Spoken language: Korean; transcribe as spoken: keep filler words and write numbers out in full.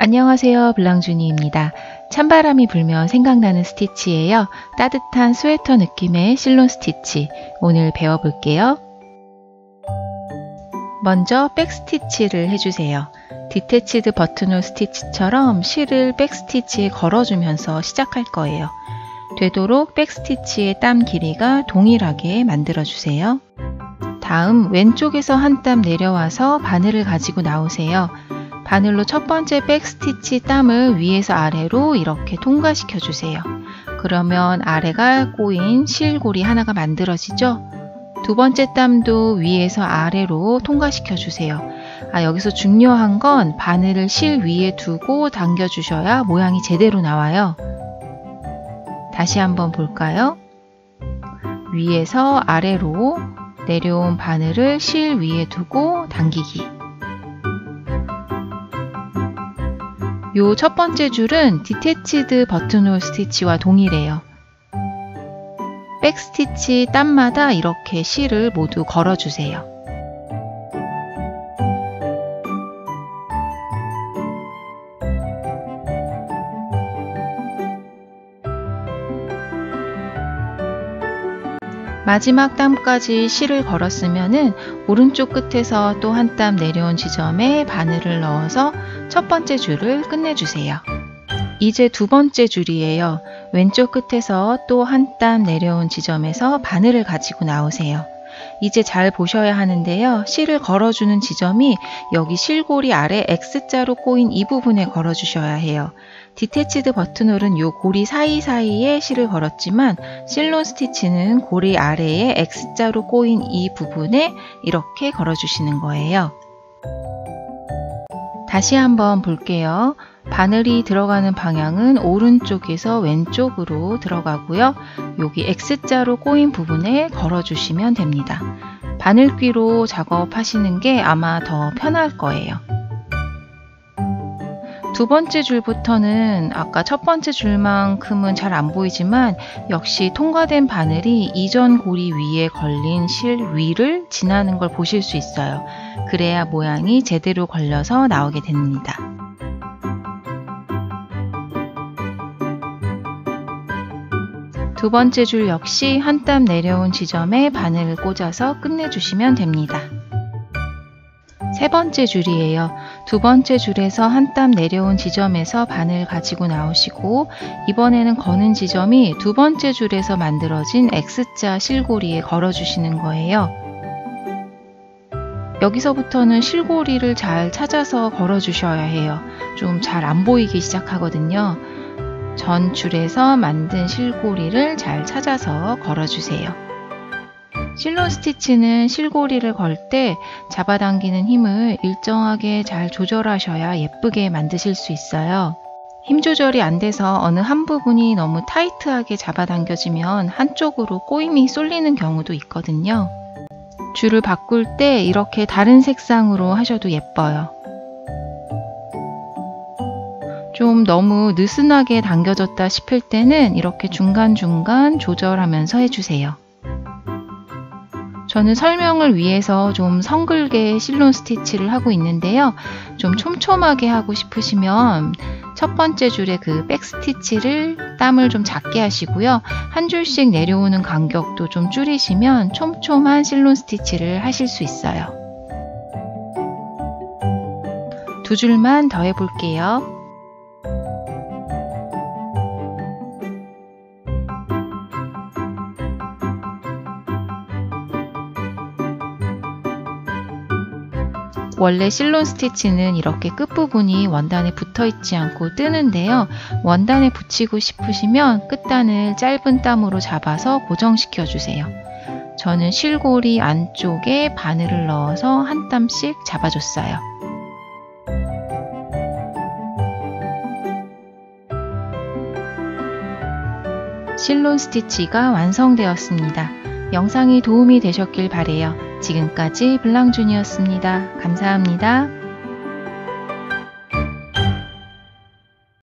안녕하세요, 블랑주니입니다. 찬바람이 불면 생각나는 스티치예요. 따뜻한 스웨터 느낌의 실론 스티치 오늘 배워볼게요. 먼저 백스티치를 해주세요. 디태치드 버튼홀 스티치처럼 실을 백스티치에 걸어주면서 시작할 거예요. 되도록 백스티치의 땀 길이가 동일하게 만들어주세요. 다음 왼쪽에서 한 땀 내려와서 바늘을 가지고 나오세요. 바늘로 첫 번째 백스티치 땀을 위에서 아래로 이렇게 통과시켜 주세요. 그러면 아래가 꼬인 실골이 하나가 만들어지죠? 두 번째 땀도 위에서 아래로 통과시켜 주세요. 아, 여기서 중요한 건 바늘을 실 위에 두고 당겨 주셔야 모양이 제대로 나와요. 다시 한번 볼까요? 위에서 아래로 내려온 바늘을 실 위에 두고 당기기. 요 첫 번째 줄은 디태치드 버튼홀 스티치와 동일해요. 백스티치 땀마다 이렇게 실을 모두 걸어주세요. 마지막 땀까지 실을 걸었으면은 오른쪽 끝에서 또 한 땀 내려온 지점에 바늘을 넣어서 첫 번째 줄을 끝내주세요. 이제 두 번째 줄이에요. 왼쪽 끝에서 또 한 땀 내려온 지점에서 바늘을 가지고 나오세요. 이제 잘 보셔야 하는데요. 실을 걸어주는 지점이 여기 실골이 아래 X자로 꼬인 이 부분에 걸어주셔야 해요. 디태치드 버튼홀은 요 고리 사이사이에 실을 걸었지만 실론 스티치는 고리 아래에 X자로 꼬인 이 부분에 이렇게 걸어주시는 거예요. 다시 한번 볼게요. 바늘이 들어가는 방향은 오른쪽에서 왼쪽으로 들어가고요. 여기 X자로 꼬인 부분에 걸어주시면 됩니다. 바늘귀로 작업하시는 게 아마 더 편할 거예요. 두 번째 줄부터는 아까 첫 번째 줄만큼은 잘 안 보이지만 역시 통과된 바늘이 이전 고리 위에 걸린 실 위를 지나는 걸 보실 수 있어요. 그래야 모양이 제대로 걸려서 나오게 됩니다. 두 번째 줄 역시 한 땀 내려온 지점에 바늘을 꽂아서 끝내주시면 됩니다. 세 번째 줄이에요. 두 번째 줄에서 한 땀 내려온 지점에서 바늘 가지고 나오시고 이번에는 거는 지점이 두 번째 줄에서 만들어진 X자 실고리에 걸어주시는 거예요. 여기서부터는 실고리를 잘 찾아서 걸어주셔야 해요. 좀 잘 안 보이기 시작하거든요. 전 줄에서 만든 실고리를 잘 찾아서 걸어주세요. 실론 스티치는 실고리를 걸 때 잡아당기는 힘을 일정하게 잘 조절하셔야 예쁘게 만드실 수 있어요. 힘 조절이 안 돼서 어느 한 부분이 너무 타이트하게 잡아당겨지면 한쪽으로 꼬임이 쏠리는 경우도 있거든요. 줄을 바꿀 때 이렇게 다른 색상으로 하셔도 예뻐요. 좀 너무 느슨하게 당겨졌다 싶을 때는 이렇게 중간중간 조절하면서 해주세요. 저는 설명을 위해서 좀 성글게 실론 스티치를 하고 있는데요. 좀 촘촘하게 하고 싶으시면 첫 번째 줄에 그 백스티치를 땀을 좀 작게 하시고요. 한 줄씩 내려오는 간격도 좀 줄이시면 촘촘한 실론 스티치를 하실 수 있어요. 두 줄만 더 해볼게요. 원래 실론 스티치는 이렇게 끝부분이 원단에 붙어 있지 않고 뜨는데요. 원단에 붙이고 싶으시면 끝단을 짧은 땀으로 잡아서 고정시켜 주세요. 저는 실고리 안쪽에 바늘을 넣어서 한 땀씩 잡아줬어요. 실론 스티치가 완성되었습니다. 영상이 도움이 되셨길 바래요. 지금까지 블랑준이었습니다. 감사합니다.